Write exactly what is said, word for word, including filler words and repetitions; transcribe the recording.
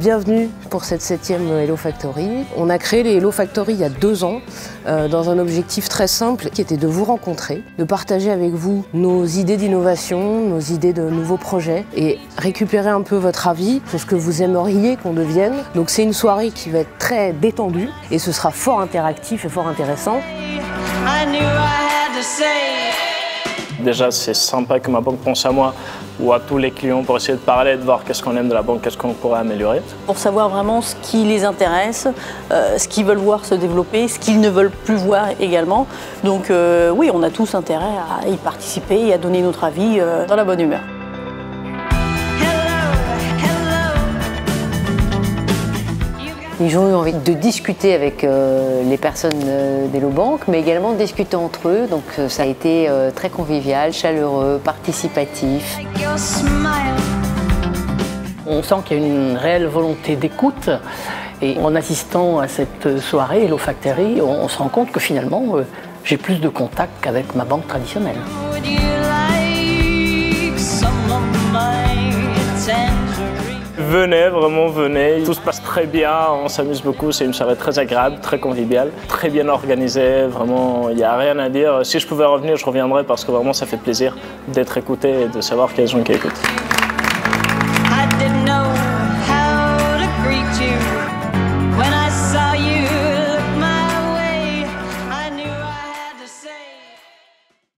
bienvenue pour cette septième Hello Factory. On a créé les Hello Factory il y a deux ans euh, dans un objectif très simple qui était de vous rencontrer, de partager avec vous nos idées d'innovation, nos idées de nouveaux projets et récupérer un peu votre avis sur ce que vous aimeriez qu'on devienne. Donc c'est une soirée qui va être très détendue et ce sera fort interactif et fort intéressant. Déjà, c'est sympa que ma banque pense à moi ou à tous les clients pour essayer de parler, de voir qu'est-ce qu'on aime de la banque, qu'est-ce qu'on pourrait améliorer. Pour savoir vraiment ce qui les intéresse, euh, ce qu'ils veulent voir se développer, ce qu'ils ne veulent plus voir également. Donc euh, oui, on a tous intérêt à y participer et à donner notre avis euh, dans la bonne humeur. Ils ont eu envie de discuter avec euh, les personnes euh, d'Hello Bank, mais également de discuter entre eux. Donc euh, ça a été euh, très convivial, chaleureux, participatif. On sent qu'il y a une réelle volonté d'écoute. Et en assistant à cette soirée Hello Factory, on, on se rend compte que finalement, euh, j'ai plus de contact qu'avec ma banque traditionnelle. Venez, vraiment venez, tout se passe très bien, on s'amuse beaucoup, c'est une soirée très agréable, très conviviale, très bien organisée, vraiment il n'y a rien à dire. Si je pouvais revenir, je reviendrais parce que vraiment ça fait plaisir d'être écouté et de savoir qu'il y a des gens qui écoutent.